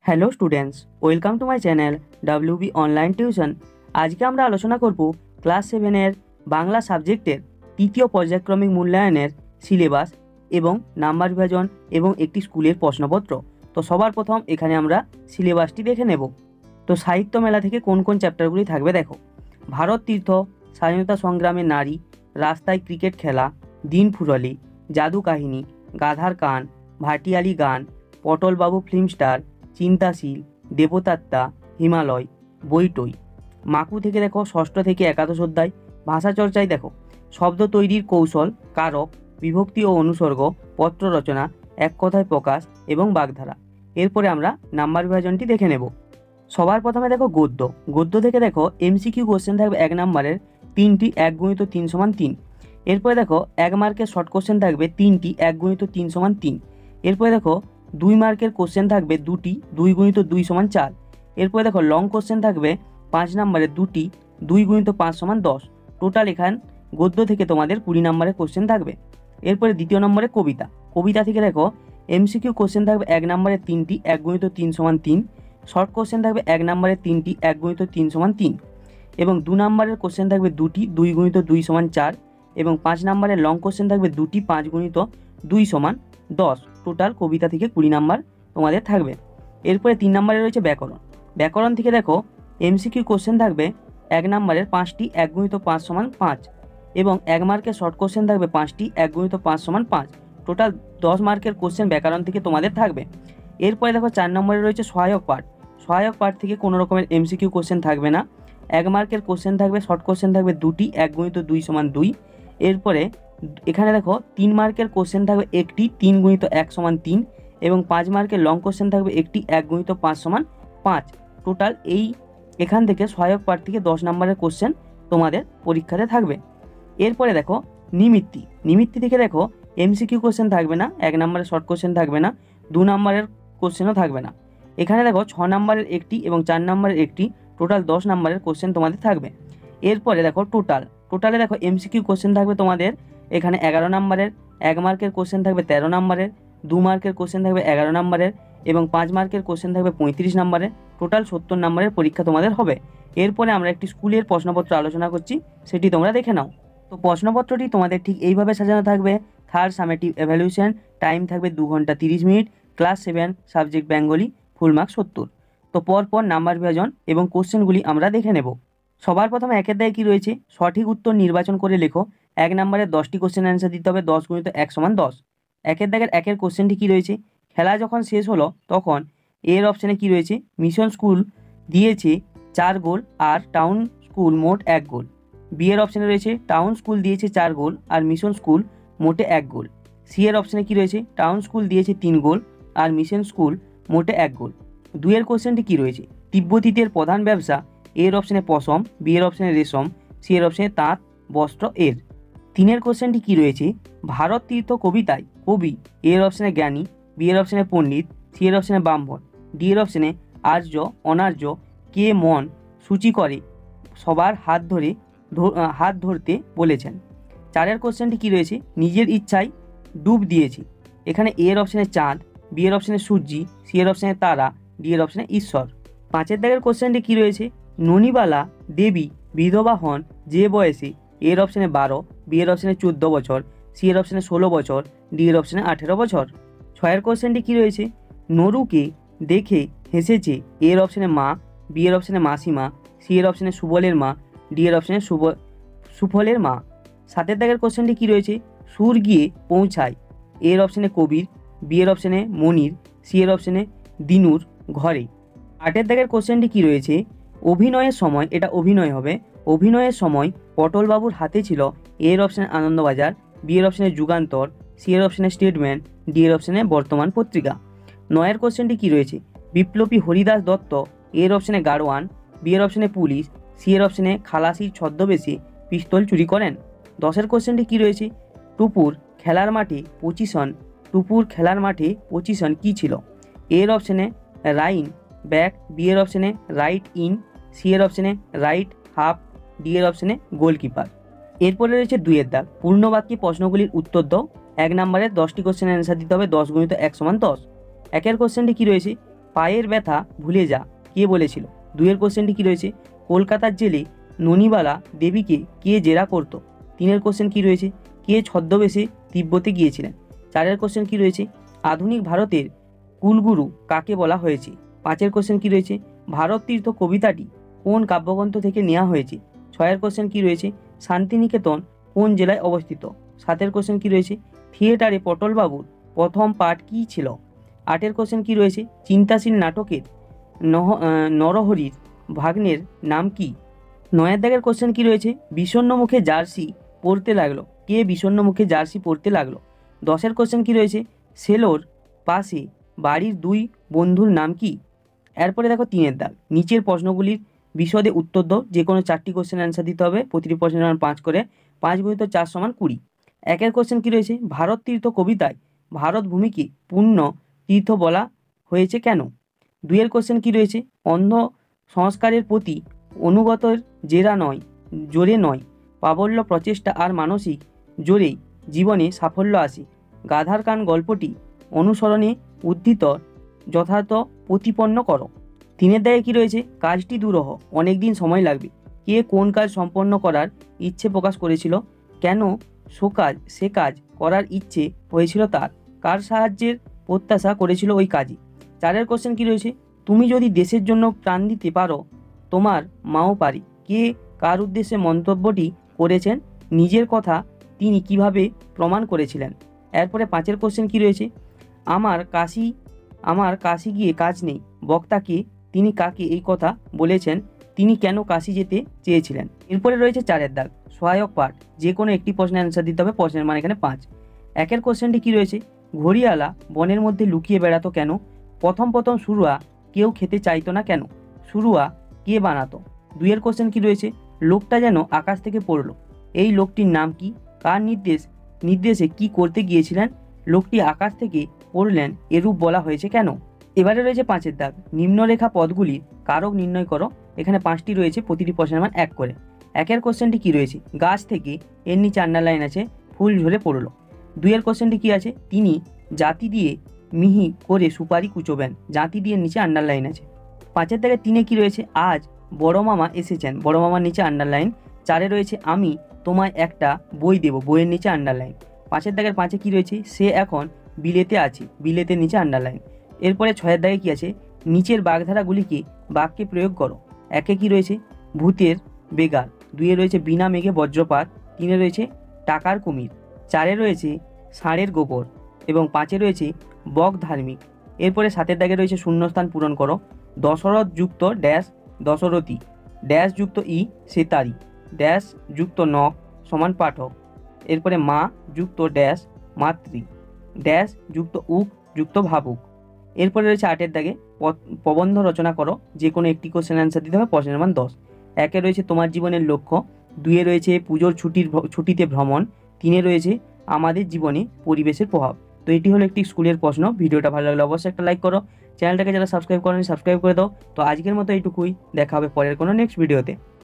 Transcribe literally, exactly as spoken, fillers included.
Hello students, welcome to my channel WB online tuition. আজকে আমরা আলোচনা করব ক্লাস সেভেনের বাংলা সাবজেক্টের তৃতীয় পর্যায়ক্রমিক মূল্যায়নের সিলেবাস এবং নাম্বার বিভাজন এবং একটি স্কুলের প্রশ্নপত্র। তো সবার প্রথম এখানে আমরা সিলেবাসটি দেখে নেব। তো সাহিত্য মেলা থেকে কোন কোন চ্যাপ্টারগুলি থাকবে দেখো। ভারত তীর্থ, স্বাধীনতা সংগ্রামে নারী, রাস্তায় ক্রিকেট খেলা, দিন ফুরলি, জাদু কাহিনী, গাধার কান, ভাটিয়ালি গান, পটলবাবু ফিল্ম স্টার, চিন্তাশীল, দেবতাত্মা, হিমালয়, বইটই। মাকু থেকে দেখো ষষ্ঠ থেকে একাদশ অধ্যায়। ভাষা চর্চায় দেখো শব্দ তৈরির কৌশল, কারক, বিভক্তি ও অনুসর্গ, পত্র রচনা, এক কথায় প্রকাশ এবং বাগধারা। এরপরে আমরা নাম্বার বিভাজনটি দেখে নেব। সবার প্রথমে দেখো গদ্য। গদ্য থেকে দেখো এমসিকিউ কোশ্চেন থাকবে এক নম্বরের তিনটি, এক গুণিত তিন সমান তিন। এরপরে দেখো এক মার্কের শর্ট কোশ্চেন থাকবে তিনটি, এক গুণিত তিন সমান তিন। এরপরে দেখো দুই মার্কের কোশ্চেন থাকবে দুটি, দুই গুণিত দুই সমান চার। এরপরে দেখো লং কোশ্চেন থাকবে পাঁচ নম্বরের দুটি, দুই গুণিত পাঁচ সমান দশ। টোটাল এখান গদ্য থেকে তোমাদের কুড়ি নম্বরের কোশ্চেন থাকবে। এরপরে দ্বিতীয় নম্বরে কবিতা। কবিতা থেকে দেখো এমসিকিউ কোশ্চেন থাকবে এক নম্বরের তিনটি, এক গুণিত তিন সমান তিন। শর্ট কোশ্চেন থাকবে এক নম্বরের তিনটি, এক গুণিত তিন সমান তিন। এবং দু নম্বরের কোশ্চেন থাকবে দুটি, দুই গুণিত দুই সমান চার। এবং পাঁচ নম্বরের লং কোশ্চেন থাকবে দুটি, পাঁচ গুণিত দুই সমান দশ। টোটাল কবিতা থেকে কুড়ি নাম্বার তোমাদের থাকবে। এরপরে তিন নম্বরে রয়েছে ব্যাকরণ। ব্যাকরণ থেকে দেখো এমসিকিউ কোশ্চেন থাকবে এক নম্বরের পাঁচটি, এক গুণিত পাঁচ সমান পাঁচ। এবং এক মার্কের শর্ট কোশ্চেন থাকবে পাঁচটি, এক গুণিত পাঁচ সমান পাঁচ। টোটাল দশ মার্কের কোশ্চেন ব্যাকরণ থেকে তোমাদের থাকবে। এরপরে দেখো চার নম্বরে রয়েছে সহায়ক পাঠ। সহায়ক পাঠ থেকে কোনো রকমের এমসিকিউ কোশ্চেন থাকবে না। এক মার্কের কোশ্চেন থাকবে, শর্ট কোশ্চেন থাকবে দুটি, এক গুণিত দুই সমান দুই। এরপরে এখানে দেখো তিন মার্কের কোশ্চেন থাকবে একটি, তিন গুণিত এক সমান তিন। এবং পাঁচ মার্কের লং কোশ্চেন থাকবে একটি, এক গুণিত পাঁচ সমান পাঁচ। টোটাল এই এখান থেকে সহায়ক পাঠ থেকে দশ নম্বরের কোশ্চেন তোমাদের পরীক্ষাতে থাকবে। এরপরে দেখো নিমিত্তি। নিমিত্তি থেকে দেখো এমসিকিউ কোশ্চেন থাকবে না, এক নম্বরের শর্ট কোশ্চেন থাকবে না, দু নম্বরের কোশ্চেনও থাকবে না। এখানে দেখো ছ নম্বরের একটি এবং চার নম্বরের একটি, টোটাল দশ নম্বরের কোশ্চেন তোমাদের থাকবে। এরপরে দেখো টোটাল টোটালে দেখো এমসিকিউ কোশ্চেন থাকবে তোমাদের এখানে এগারো নম্বরের, এক মার্কের কোশ্চেন থাকবে তেরো নম্বরের, দু মার্কের কোশ্চেন থাকবে এগারো নম্বরের এবং পাঁচ মার্কের কোশ্চেন থাকবে পঁয়ত্রিশ নম্বরের। টোটাল সত্তর নম্বরের পরীক্ষা তোমাদের হবে। এরপরে আমরা একটি স্কুলের প্রশ্নপত্র আলোচনা করছি, সেটি তোমরা দেখে নাও। তো প্রশ্নপত্রটি তোমাদের ঠিক এইভাবে সাজানো থাকবে। থার্ড সামেটিভ এভ্যালুয়েশন, টাইম থাকবে দু ঘন্টা তিরিশ minute, class seven, subject Bengali, full mark সত্তর। তো পরপর নাম্বার বিভাজন এবং কোশ্চেনগুলি আমরা দেখে নেব। সবার প্রথমে একের দায়ে কী রয়েছে, সঠিক উত্তর নির্বাচন করে লেখো। এক নম্বরের দশটি কোশ্চেন অ্যান্সার দিতে হবে, দশ গুণিত এক সমান দশ। একের দাগের একের কোশ্চেনটি কী রয়েছে, খেলা যখন শেষ হলো তখন এর অপশানে কী রয়েছে, মিশন স্কুল দিয়েছে চার গোল আর টাউন স্কুল মোট এক গোল। বি এর অপশানে রয়েছে টাউন স্কুল দিয়েছে চার গোল আর মিশন স্কুল মোটে এক গোল। সি এর অপশানে কী রয়েছে, টাউন স্কুল দিয়েছে তিন গোল আর মিশন স্কুল মোটে এক গোল। দুইয়ের কোশ্চেনটি কী রয়েছে, তিব্বতীদের প্রধান ব্যবসা, এর অপশানে পশম, বি এর অপশানে রেশম, সি এর অপশানে তাঁত বস্ত্র এর। তিনের কোশ্চেনটি কী রয়েছে, ভারত তীর্থ কবিতায় কবি, এর অপশানে জ্ঞানী, বি এর অপশানে পণ্ডিত, সি এর অপশানে ব্রাহ্মণ, ডি এর অপশানে আর্য অনার্য, কে মন সূচি করে সবার হাত ধরে হাত ধরতে বলেছেন। চারের কোশ্চেনটি কী রয়েছে, নিজের ইচ্ছায় ডুব দিয়েছি। এখানে এ এর অপশানে চাঁদ, বি এর অপশানে সূর্যি, সি এর অপশানে তারা, ডি এর অপশানে ঈশ্বর। পাঁচের দাগের কোশ্চেনটি কী রয়েছে, ননিবালা দেবী বিধবা হন যে বয়সে, এর অপশানে বারো, বি এর অপশানে চোদ্দ বছর, সি এর অপশানে ষোলো বছর, ডি এর অপশানে আঠেরো বছর। ছয়ের কোশ্চেনটি কী রয়েছে, নরুকে দেখে হেসেছে, এর অপশানে মা, বি এর অপশানে মাসিমা, সি এর অপশানে সুবলের মা, ডি এর অপশানে সুব সুফলের মা। সাতের দাগের কোশ্চেনটি কী রয়েছে, সুর গিয়ে পৌঁছায়, এর অপশানে কবির, বি এর অপশানে মনির, সি এর অপশানে দিনুর ঘরে। আটের দাগের কোশ্চেনটি কী রয়েছে, অভিনয়ের সময়, এটা অভিনয় হবে, অভিনয়ের সময় পটলবাবুর হাতে ছিল, এর অপশানে আনন্দবাজার, বি এর অপশানে যুগান্তর, সি এর অপশানে স্টেটমেন্ট, ডি এর অপশানে বর্তমান পত্রিকা। নয়ের কোশ্চেনটি কী রয়েছে, বিপ্লবী হরিদাস দত্ত, এর অপশানে গাড়োয়ান, বি এর অপশানে পুলিশ, সি এর অপশানে খালাসির ছদ্মবেশে পিস্তল চুরি করেন। দশের কোশ্চেনটি কী রয়েছে, টুপুর খেলার মাঠে পজিশন, টুপুর খেলার মাঠে পজিশন কী ছিল, এর অপশানে রাইন ব্যাক, বি এর অপশানে রাইট ইন, সি এর অপশানে রাইট হাফ, ডি এর অপশানে গোলকিপার। এরপরে রয়েছে দুইয়ের দাগ, পূর্ণবাক্যে প্রশ্নগুলির উত্তর দাও। এক নম্বরের দশটি কোশ্চেনের অ্যান্সার দিতে হবে, দশ গুণিত এক সমান দশ। একের কোশ্চেনটি কী রয়েছে, পায়ের ব্যথা ভুলে যা কে বলেছিল? দুইয়ের কোশ্চেনটি কী রয়েছে? কলকাতার জেলে ননিবালা দেবীকে কে জেরা করত? তিনের কোশ্চেন কী রয়েছে? কে ছদ্মবেশে তিব্বতে গিয়েছিলেন? চারের কোশ্চেন কী রয়েছে? আধুনিক ভারতের কুলগুরু কাকে বলা হয়েছে? পাঁচের কোশ্চেন কী রয়েছে? ভারত তীর্থ কবিতাটি কোন কাব্যগ্রন্থ থেকে নেওয়া হয়েছে? ছয়ের কোশ্চেন কী রয়েছে? শান্তিনিকেতন কোন জেলায় অবস্থিত? সাতের কোশ্চেন কী রয়েছে? থিয়েটারে পটলবাবুর প্রথম পাঠ কী ছিল? আটের কোশ্চেন কী রয়েছে? চিন্তাশীল নাটকের নহ নরহরির ভাগ্নের নাম কি? নয়ের দাগের কোশ্চেন কী রয়েছে? বিষণ্ণ মুখে জার্সি পরতে লাগলো কে বিষণ্ণ মুখে জার্সি পরতে লাগলো? দশের কোশ্চেন কী রয়েছে? সেলোর পাশে বাড়ির দুই বন্ধুর নাম কি? এরপরে দেখো তিনের দাগ, নিচের প্রশ্নগুলির বিশদে উত্তর দাও। যে কোনো চারটি কোশ্চেন অ্যান্সার দিতে হবে, প্রতিটি প্রশ্নের মান পাঁচ করে, পাঁচ গুণিত চার সমান কুড়ি। একের কোশ্চেন কী রয়েছে? ভারত তীর্থ কবিতায় ভারত ভূমিকে পূর্ণ তীর্থ বলা হয়েছে কেন? দুইয়ের কোশ্চেন কী রয়েছে? অন্ধ সংস্কারের প্রতি অনুগতের জেরা নয় জোরে নয় প্রাবল্য প্রচেষ্টা আর মানসিক জোরে জীবনে সাফল্য আসে। গাধার কান গল্পটি অনুসরণে উদ্ধৃত যথার্থ প্রতিপন্ন করো। তিনের দাগে কী রয়েছে? কাজটি দুরূহ, অনেক দিন সময় লাগবে। কে কোন কাজ সম্পন্ন করার ইচ্ছে প্রকাশ করেছিল? কেন সো কাজ সে কাজ করার ইচ্ছে হয়েছিল তার? কার সাহায্যের প্রত্যাশা করেছিল ওই কাজই? চারের কোশ্চেন কী রয়েছে? তুমি যদি দেশের জন্য প্রাণ দিতে পারো তোমার মাও পারি। কে কার উদ্দেশ্যে মন্তব্যটি করেছেন? নিজের কথা তিনি কিভাবে প্রমাণ করেছিলেন? এরপরে পাঁচের কোশ্চেন কী রয়েছে? আমার কাশি আমার কাশি গিয়ে কাজ নেই বক্তাকে তিনি কাকে এই কথা বলেছেন? তিনি কেন কাশি যেতে চেয়েছিলেন? এরপরে রয়েছে চারের দাগ, সহায়ক পাঠ। যে কোনো একটি প্রশ্নের অ্যান্সার দিতে হবে, প্রশ্নের মান এখানে পাঁচ। একের কোশ্চেনটি কী রয়েছে? ঘড়িয়ালা বনের মধ্যে লুকিয়ে বেড়াতো কেন? প্রথম প্রথম শুরুয়া কেউ খেতে চাইতো না কেন? শুরুয়া কে বানাতো? দুইয়ের কোশ্চেন কী রয়েছে? লোকটা যেন আকাশ থেকে পড়লো, এই লোকটির নাম কি? কার নির্দেশ নির্দেশে কি করতে গিয়েছিলেন? লোকটি আকাশ থেকে পড়লেন এরূপ বলা হয়েছে কেন? এবারে রয়েছে পাঁচের দাগ, নিম্নরেখা পদগুলির কারক নির্ণয় করো। এখানে পাঁচটি রয়েছে, প্রতিটি প্রশ্নের মান এক করে। একের কোশ্চেনটি কী রয়েছে? গাছ থেকে এর নিচে আন্ডারলাইন আছে ফুল ঝরে পড়লো। দুইয়ের কোশ্চেনটি কী আছে? তিনি জাতি দিয়ে মিহি করে সুপারি কুচোবেন, জাতি দিয়ে নিচে আন্ডারলাইন আছে। পাঁচের দাগে তিনে কী রয়েছে? আজ বড় মামা এসেছেন, বড় মামার নিচে আন্ডারলাইন। চারে রয়েছে আমি তোমায় একটা বই দেব, বইয়ের নিচে আন্ডারলাইন। পাঁচের দাগের পাঁচে কী রয়েছে? সে এখন বিলেতে আছে, বিলেতের নিচে আন্ডারলাইন। এরপরে ছয়ের দাগে কী আছে? নিচের বাগধারাগুলিকে বাক্যে প্রয়োগ করো। একে কী রয়েছে? ভূতের বেগাল। দুইয়ে রয়েছে বিনা মেঘে বজ্রপাত। তিনে রয়েছে টাকার কুমির। চারে রয়েছে ষাঁড়ের গোবর এবং পাঁচে রয়েছে বক ধার্মিক। এরপরে সাতের দাগে রয়েছে শূন্যস্থান পূরণ করো। দশরথ যুক্ত ড্যাশ দশরথী, ড্যাশ যুক্ত ই সেতারি, ড্যাশ যুক্ত নখ সমান পাঠক। এরপরে মা যুক্ত ড্যাশ মাতৃ, ড্যাশ যুক্ত উক যুক্ত ভাবুক। এরপরে রয়েছে আটের দাগে প্রবন্ধ রচনা করো। যে কোনো একটি কোশ্চেন অ্যান্সার দিতে হবে, প্রশ্নের মান দশ। একে রয়েছে তোমার জীবনের লক্ষ্য। দুইয়ে রয়েছে পুজোর ছুটির ছুটিতে ভ্রমণ। তিনে রয়েছে আমাদের জীবনে পরিবেশের প্রভাব। তো এটি হলো একটি স্কুলের প্রশ্ন। ভিডিওটা ভালো লাগলে অবশ্যই একটা লাইক করো, চ্যানেলটাকে যারা সাবস্ক্রাইব করেনি সাবস্ক্রাইব করে দাও। তো আজকের মতো এইটুকুই, দেখা হবে পরের কোনো নেক্সট ভিডিওতে।